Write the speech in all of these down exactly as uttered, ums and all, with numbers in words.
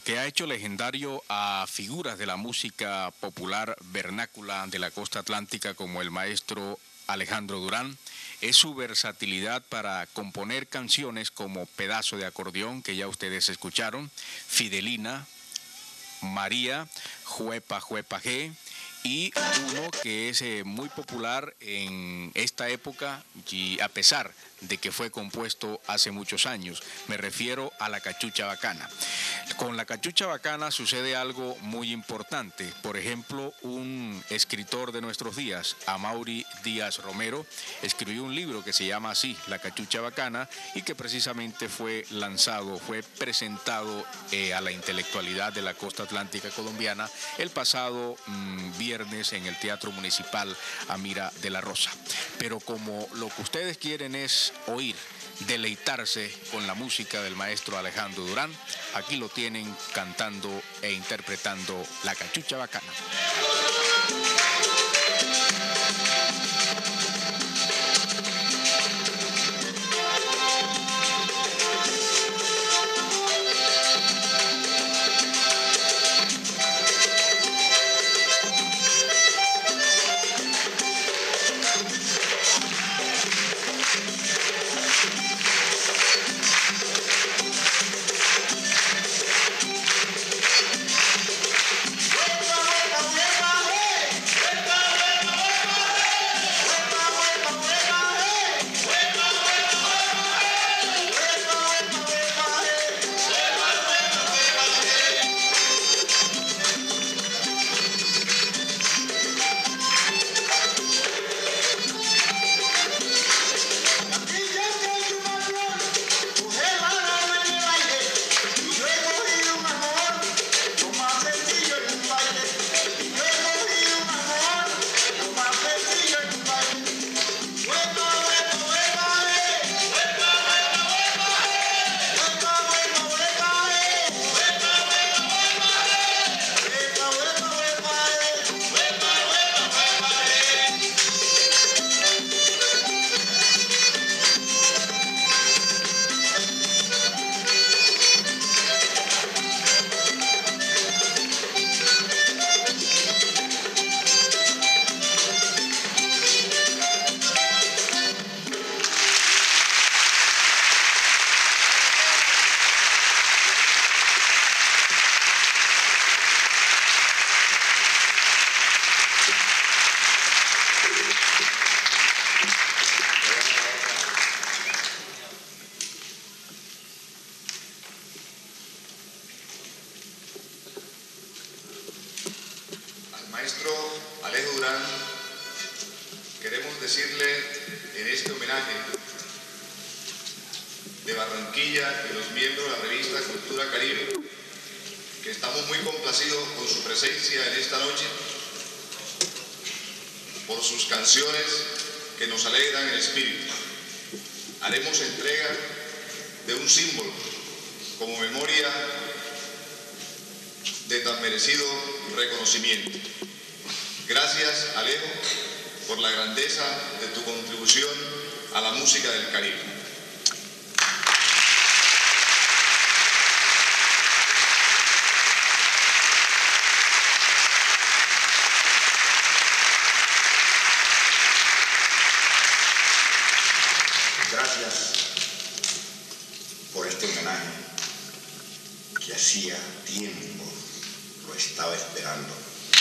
que ha hecho legendario a figuras de la música popular vernácula de la costa atlántica como el maestro Alejandro Durán es su versatilidad para componer canciones como Pedazo de acordeón, que ya ustedes escucharon, Fidelina, María, Juepa Juepa G, y uno que es eh, muy popular en esta época y a pesar de que fue compuesto hace muchos años. Me refiero a La Cachucha Bacana. Con La Cachucha Bacana sucede algo muy importante. Por ejemplo, un escritor de nuestros días, Amaury Díaz Romero, escribió un libro que se llama así, La Cachucha Bacana, y que precisamente fue lanzado, fue presentado eh, a la intelectualidad de la costa atlántica colombiana el pasado mmm, viernes en el Teatro Municipal Amira de la Rosa. Pero como lo que ustedes quieren es oír, deleitarse con la música del maestro Alejandro Durán, aquí lo tienen cantando e interpretando La Cachucha Bacana. Maestro Alejo Durán, queremos decirle en este homenaje de Barranquilla y los miembros de la revista Cultura Caribe que estamos muy complacidos con su presencia en esta noche, por sus canciones que nos alegran el espíritu. Haremos entrega de un símbolo como memoria de tan merecido reconocimiento. Gracias, Alejo, por la grandeza de tu contribución a la música del Caribe. Gracias por este homenaje que hacía tiempo lo estaba esperando.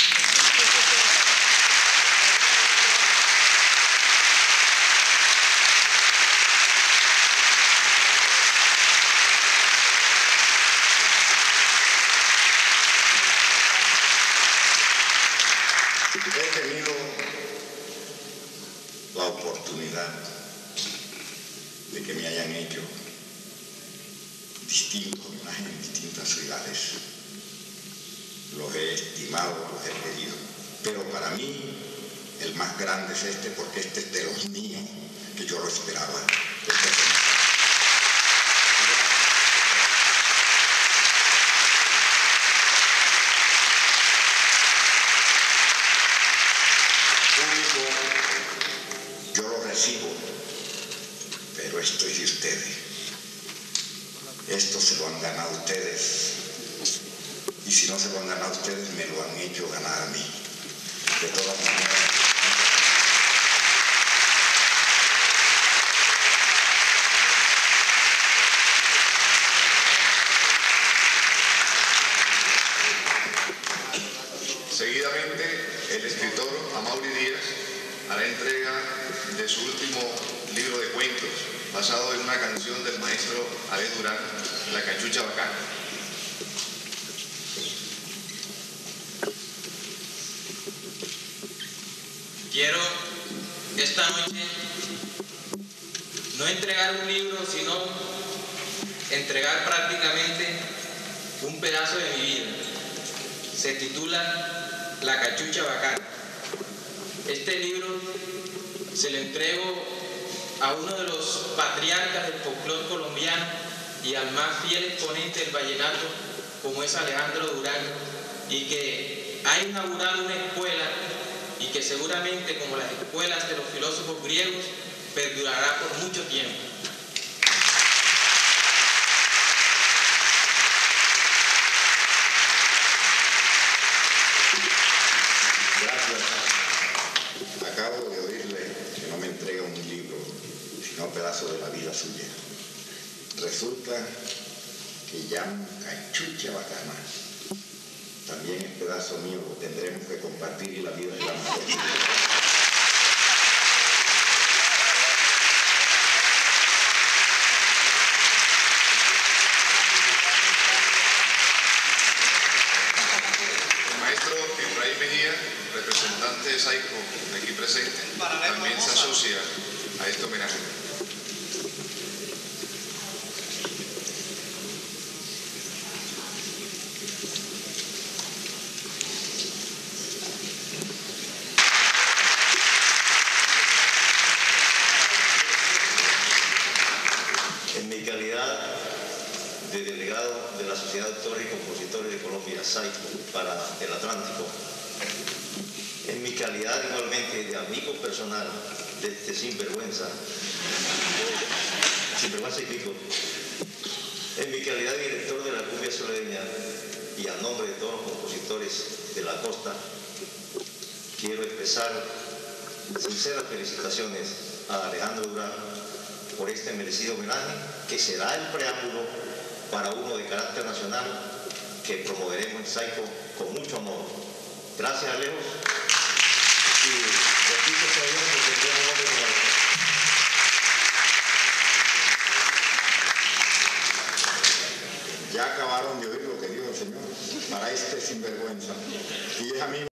He tenido la oportunidad de que me hayan hecho distintos homenajes en distintas ciudades. Los he estimado, los he querido, pero para mí el más grande es este, porque este es de los míos, que yo lo esperaba. Yo lo recibo, pero esto es de ustedes. Esto se lo han ganado ustedes y si no se lo han ganado ustedes, me lo han hecho ganar a mí. De todas maneras, seguidamente, el escritor Amaury Díaz hará entrega de su último libro de cuentos, basado en una canción del maestro Ale Durán, La Cachucha Bacana. Quiero esta noche no entregar un libro, sino entregar prácticamente un pedazo de mi vida. Se titula La Cachucha Bacana. Este libro se lo entrego a uno de los patriarcas del folclore colombiano y al más fiel exponente del vallenato, como es Alejandro Durán, y que ha inaugurado una escuela y que seguramente, como las escuelas de los filósofos griegos, perdurará por mucho tiempo. gracias. Acabo de oírle que no me entrega un libro, sino un pedazo de la vida suya. Resulta que llaman Cachucha Bacana. También el pedazo mío lo tendremos que compartir y la vida es la mejor. El maestro Efraín Mejía, representante de Saico aquí presente, también se asocia a este homenaje. En mi calidad de delegado de la Sociedad de Autores y Compositores de Colombia, Saico, para el Atlántico, en mi calidad igualmente de amigo personal de este sinvergüenza, sinvergüenza y pico, en mi calidad de director de la cumbia soleña y a nombre de todos los compositores de la costa, quiero expresar sinceras felicitaciones a Alejandro Durán por este merecido homenaje, que será el preámbulo para uno de carácter nacional que promoveremos en Saico con mucho amor. Gracias, Alejo. Y repito a Dios que tendremos un hombre como Ya acabaron de oír lo que dijo el señor, para este sinvergüenza. Y es amigo.